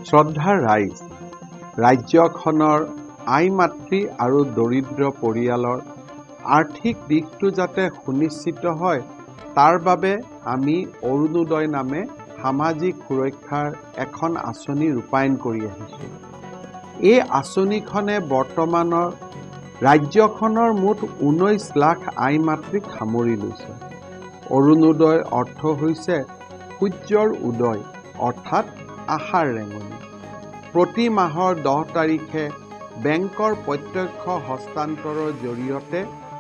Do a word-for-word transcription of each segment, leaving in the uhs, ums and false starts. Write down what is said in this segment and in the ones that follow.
শ্ৰদ্ধাৰ ৰাইজ, ৰাজ্যখনৰ আই মাতৃ আৰু দৰিদ্ৰ পৰিয়ালৰ আৰ্থিক দিশটো যাতে সুনিশ্চিত হয় তাৰ বাবে আমি অৰুণোদয় নামে সামাজিক সুৰক্ষাৰ এখন আঁচনি ৰূপায়ণ কৰি আহিছোঁ। এই আঁচনিখনে বৰ্তমানৰ ৰাজ্যখনৰ মুঠ ঊনৈশ লাখ আই মাতৃক সামৰি লৈছে। অৰুণোদয়ৰ অৰ্থ হৈছে সূৰ্যৰ উদয় অৰ্থাৎ আশাৰ ৰেঙনি। প্ৰতি মাহৰ দহ তাৰিখে বেংকৰ প্ৰত্যক্ষ হস্তান্তৰৰ জৰিয়তে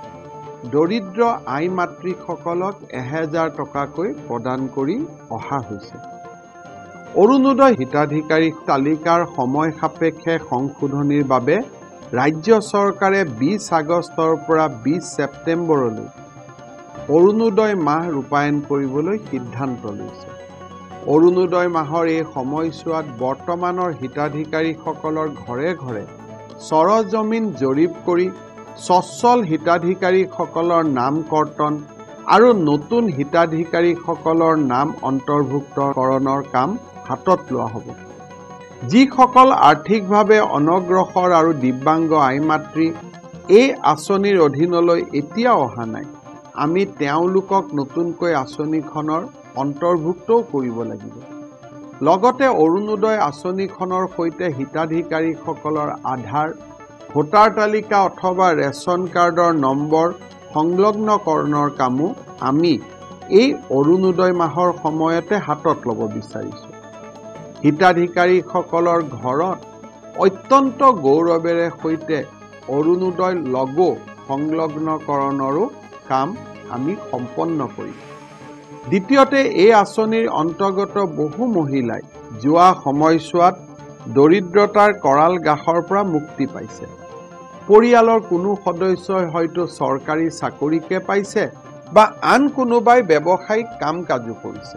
দৰিদ্ৰ আই মাতৃসকলক এহেজাৰ টকাকৈ প্ৰদান কৰি অহা হৈছে। অৰুণোদয় হিতাধিকাৰী তালিকাৰ সময় সাপেক্ষে সংশোধনীৰ বাবে ৰাজ্য চৰকাৰে বিশ আগষ্টৰ পৰা বিশ ছেপ্টেম্বৰলৈ অৰুণোদয় মাহ ৰূপায়ণ কৰিবলৈ সিদ্ধান্ত লৈছে। অৰুণোদয় মাহৰ এই সময়ছোৱাত বৰ্তমানৰ হিতাধিকাৰীসকলৰ ঘৰে ঘৰে চৰজমিন জৰীপ কৰি স্বচ্ছল হিতাধিকাৰীসকলৰ নাম কৰ্তন আৰু নতুন হিতাধিকাৰীসকলৰ নাম অন্তৰ্ভুক্তকৰণৰ কাম হাতত লোৱা হ'ব। যিসকল আৰ্থিকভাৱে অনগ্ৰসৰ আৰু দিব্যাংগ আই মাতৃ এই আঁচনিৰ অধীনলৈ এতিয়া অহা নাই, আমি তেওঁলোকক নতুনকৈ আঁচনিখনৰ অন্তৰ্ভুক্তও কৰিব লাগিব। লগতে অৰুণোদয় আঁচনিখনৰ সৈতে হিতাধিকাৰীসকলৰ আধাৰ, ভোটাৰ তালিকা অথবা ৰেচন কাৰ্ডৰ নম্বৰ সংলগ্নকৰণৰ কামো আমি এই অৰুণোদয় মাহৰ সময়তে হাতত ল'ব বিচাৰিছোঁ। হিতাধিকাৰীসকলৰ ঘৰত অত্যন্ত গৌৰৱেৰে সৈতে অৰুণোদয় লগো সংলগ্নকৰণৰো কাম আমি সম্পন্ন কৰিম। দ্বিতীয়তে, এই আঁচনিৰ অন্তৰ্গত বহু মহিলাই যোৱা সময়ছোৱাত দৰিদ্ৰতাৰ কৰাল গাহৰ পৰা মুক্তি পাইছে। পৰিয়ালৰ কোনো সদস্যই হয়তো চৰকাৰী চাকৰিকে পাইছে বা আন কোনোবাই ব্যৱসায়িক কাম কাজো কৰিছে।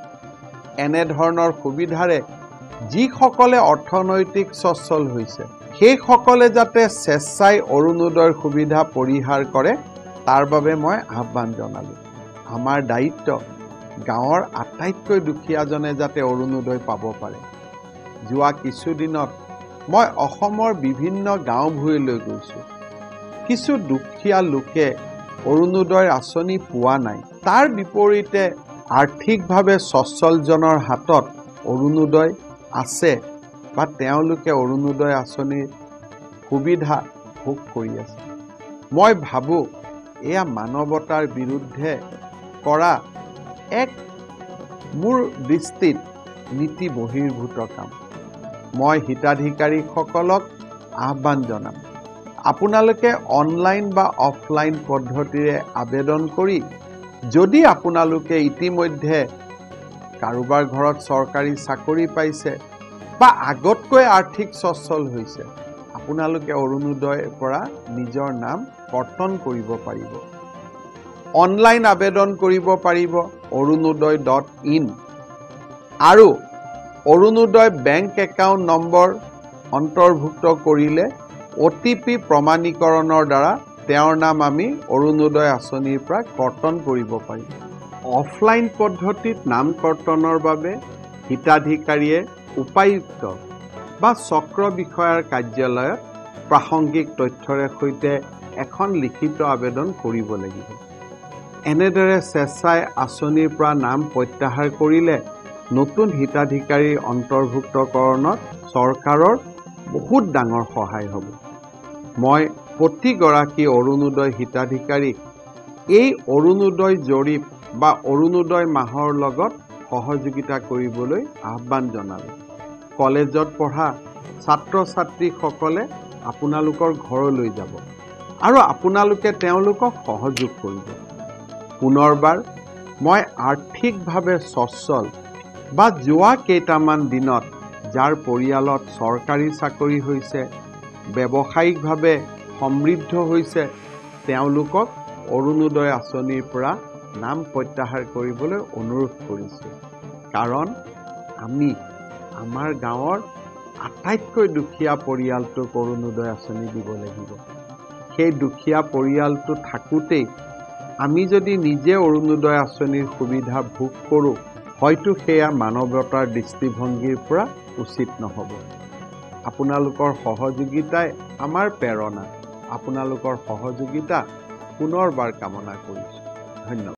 এনেধৰণৰ সুবিধাৰে যিসকলে অৰ্থনৈতিক স্বচ্ছল হৈছে সেইসকলে যাতে স্বেচ্ছাই অৰুণোদয়ৰ সুবিধা পৰিহাৰ কৰে তাৰ বাবে মই আহ্বান জনালোঁ। আমাৰ দায়িত্ব গাঁৱৰ আটাইতকৈ দুখীয়াজনে যাতে অৰুণোদয় পাব পাৰে। যোৱা কিছুদিনত মই অসমৰ বিভিন্ন গাঁও ভূঁইলৈ গৈছোঁ। কিছু দুখীয়া লোকে অৰুণোদয়ৰ আঁচনি পোৱা নাই। তাৰ বিপৰীতে আৰ্থিকভাৱে স্বচ্ছলজনৰ হাতত অৰুণোদয় আছে বা তেওঁলোকে অৰুণোদয় আঁচনিৰ সুবিধা ভোগ কৰি আছে। মই ভাবোঁ এয়া মানৱতাৰ বিৰুদ্ধে কৰা এক মোৰ দৃষ্টিত নীতি বহিৰ্ভূত কাম। মই হিতাধিকাৰীসকলক আহ্বান জনাম, আপোনালোকে অনলাইন বা অফলাইন পদ্ধতিৰে আবেদন কৰি যদি আপোনালোকে ইতিমধ্যে কাৰোবাৰ ঘৰত চৰকাৰী চাকৰি পাইছে বা আগতকৈ আৰ্থিক স্বচ্ছল হৈছে, আপোনালোকে অৰুণোদয়ৰ পৰা নিজৰ নাম কৰ্তন কৰিব পাৰিব। অনলাইন আবেদন কৰিব পাৰিব অৰুণোদয় ডট ইন আৰু অৰুণোদয় বেংক একাউণ্ট নম্বৰ অন্তৰ্ভুক্ত কৰিলে অ' টি পি প্ৰমাণীকৰণৰ দ্বাৰা তেওঁৰ নাম আমি অৰুণোদয় আঁচনিৰ পৰা কৰ্তন কৰিব পাৰিম। অফলাইন পদ্ধতিত নাম কৰ্তনৰ বাবে হিতাধিকাৰীয়ে উপায়ুক্ত বা চক্ৰ বিষয়াৰ কাৰ্যালয়ত প্ৰাসংগিক তথ্যৰে সৈতে এখন লিখিত আবেদন কৰিব লাগিব। এনেদৰে স্বেচ্ছাই আঁচনিৰ পৰা নাম প্ৰত্যাহাৰ কৰিলে নতুন হিতাধিকাৰীৰ অন্তৰ্ভুক্তকৰণত চৰকাৰৰ বহুত ডাঙৰ সহায় হ'ব। মই প্ৰতিগৰাকী অৰুণোদয় হিতাধিকাৰীক এই অৰুণোদয় জৰীপ বা অৰুণোদয় মাহৰ লগত সহযোগিতা কৰিবলৈ আহ্বান জনালোঁ। কলেজত পঢ়া ছাত্ৰ ছাত্ৰীসকলে আপোনালোকৰ ঘৰলৈ যাব আৰু আপোনালোকে তেওঁলোকক সহযোগ কৰিব। পুনৰবাৰ মই আৰ্থিকভাৱে স্বচ্ছল বা যোৱা কেইটামান দিনত যাৰ পৰিয়ালত চৰকাৰী চাকৰি হৈছে, ব্যৱসায়িকভাৱে সমৃদ্ধ হৈছে, তেওঁলোকক অৰুণোদয় আঁচনিৰ পৰা নাম প্ৰত্যাহাৰ কৰিবলৈ অনুৰোধ কৰিছোঁ। কাৰণ আমি আমাৰ গাঁৱৰ আটাইতকৈ দুখীয়া পৰিয়ালটোক অৰুণোদয় আঁচনি দিব লাগিব। সেই দুখীয়া পৰিয়ালটো থাকোঁতেই আমি যদি নিজে অৰুণোদয় আঁচনিৰ সুবিধা ভোগ কৰোঁ হয়তো সেয়া মানৱতাৰ দৃষ্টিভংগীৰ পৰা উচিত নহ'ব। আপোনালোকৰ সহযোগিতাই আমাৰ প্ৰেৰণা। আপোনালোকৰ সহযোগিতা পুনৰবাৰ কামনা কৰিছোঁ। ধন্যবাদ।